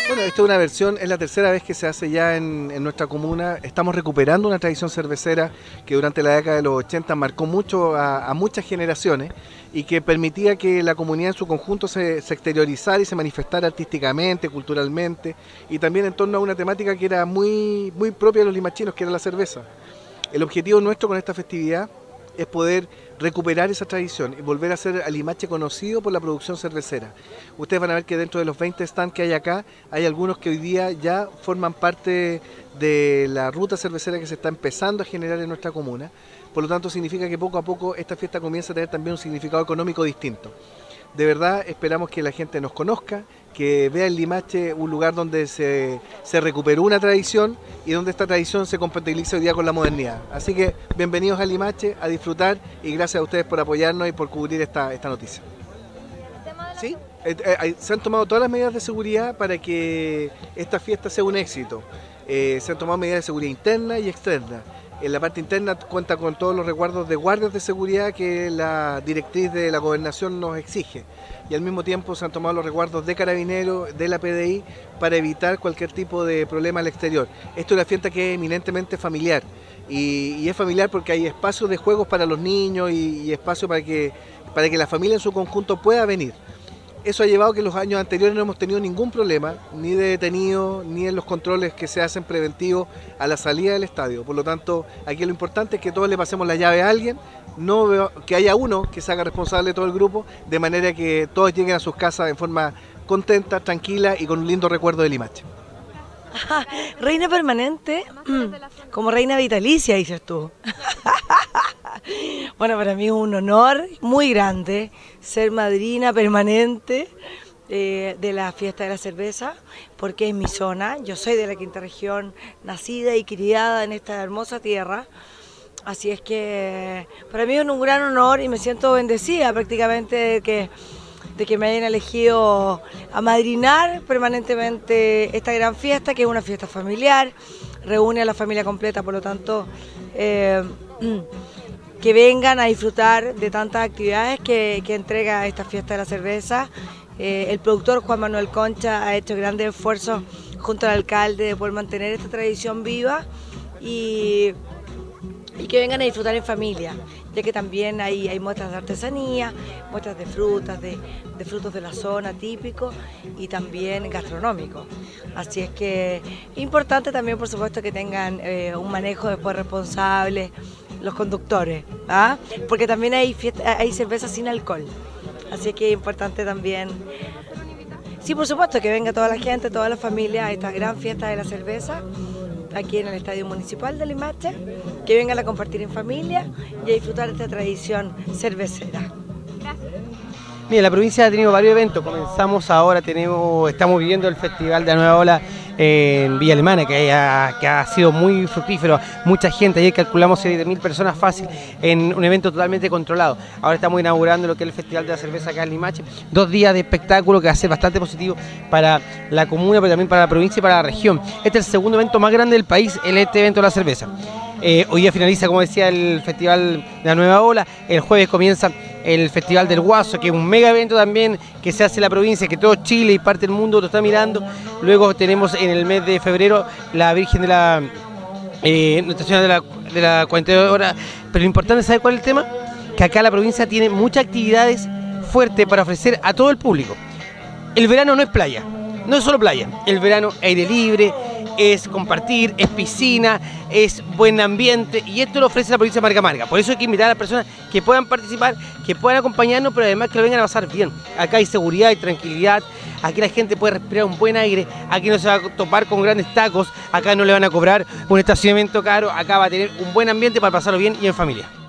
Bueno, esta es una versión, es la tercera vez que se hace ya en nuestra comuna. Estamos recuperando una tradición cervecera que durante la década de los 80 marcó mucho a muchas generaciones y que permitía que la comunidad en su conjunto se exteriorizara y se manifestara artísticamente, culturalmente y también en torno a una temática que era muy propia de los limachinos, que era la cerveza. El objetivo nuestro con esta festividad es poder recuperar esa tradición y volver a hacer a Limache conocido por la producción cervecera. Ustedes van a ver que dentro de los 20 stands que hay acá, hay algunos que hoy día ya forman parte de la ruta cervecera que se está empezando a generar en nuestra comuna. Por lo tanto, significa que poco a poco esta fiesta comienza a tener también un significado económico distinto. De verdad, esperamos que la gente nos conozca, que vea en Limache un lugar donde se recuperó una tradición y donde esta tradición se compatibiliza hoy día con la modernidad. Así que bienvenidos a Limache, a disfrutar y gracias a ustedes por apoyarnos y por cubrir esta noticia. ¿Sí? Se han tomado todas las medidas de seguridad para que esta fiesta sea un éxito. Se han tomado medidas de seguridad interna y externa. En la parte interna cuenta con todos los resguardos de guardias de seguridad que la directriz de la gobernación nos exige. Y al mismo tiempo se han tomado los resguardos de carabineros, de la PDI, para evitar cualquier tipo de problema al exterior. Esto es una fiesta que es eminentemente familiar. Y es familiar porque hay espacios de juegos para los niños y espacio para que la familia en su conjunto pueda venir. Eso ha llevado a que en los años anteriores no hemos tenido ningún problema, ni de detenidos, ni en los controles que se hacen preventivos a la salida del estadio. Por lo tanto, aquí lo importante es que todos le pasemos la llave a alguien, que haya uno que se haga responsable de todo el grupo, de manera que todos lleguen a sus casas en forma contenta, tranquila y con un lindo recuerdo de Limache. Reina permanente, como reina vitalicia, dices tú. Bueno, para mí es un honor muy grande ser madrina permanente de la fiesta de la cerveza, porque es mi zona. Yo soy de la Quinta Región, nacida y criada en esta hermosa tierra. Así es que para mí es un gran honor y me siento bendecida prácticamente de que me hayan elegido a madrinar permanentemente esta gran fiesta, que es una fiesta familiar, reúne a la familia completa, por lo tanto, que vengan a disfrutar de tantas actividades que entrega esta fiesta de la cerveza. El productor Juan Manuel Concha ha hecho grandes esfuerzos junto al alcalde de poder mantener esta tradición viva y que vengan a disfrutar en familia, ya que también hay muestras de artesanía, muestras de frutas, de frutos de la zona típicos y también gastronómicos. Así es que es importante también, por supuesto, que tengan un manejo después responsable los conductores, ¿ah? Porque también hay cerveza sin alcohol, así que es importante también. Sí, por supuesto, que venga toda la gente, toda la familia a esta gran fiesta de la cerveza, aquí en el Estadio Municipal de Limache, que vengan a compartir en familia y a disfrutar de esta tradición cervecera. Gracias. Mira, la provincia ha tenido varios eventos. Comenzamos ahora, estamos viviendo el Festival de la Nueva Ola en Villa Alemana, que ha sido muy fructífero. Mucha gente, ayer calculamos 7.000 personas fácil en un evento totalmente controlado. Ahora estamos inaugurando lo que es el Festival de la Cerveza acá en Limache. 2 días de espectáculo que va a ser bastante positivo para la comuna, pero también para la provincia y para la región. Este es el segundo evento más grande del país, este evento de la cerveza. Hoy día finaliza, como decía, el Festival de la Nueva Ola. El jueves comienza el Festival del Guaso, que es un mega evento también que se hace en la provincia, que todo Chile y parte del mundo lo está mirando. Luego tenemos en el mes de febrero la Virgen de la Nuestra Señora de la 42 horas. Pero lo importante es saber cuál es el tema, que acá la provincia tiene muchas actividades fuertes para ofrecer a todo el público. El verano no es playa, no es solo playa, el verano es aire libre, es compartir, es piscina, es buen ambiente, y esto lo ofrece la provincia de Marga Marga. Por eso hay que invitar a las personas que puedan participar, que puedan acompañarnos, pero además que lo vengan a pasar bien. Acá hay seguridad y tranquilidad, aquí la gente puede respirar un buen aire, aquí no se va a topar con grandes tacos, acá no le van a cobrar un estacionamiento caro, acá va a tener un buen ambiente para pasarlo bien y en familia.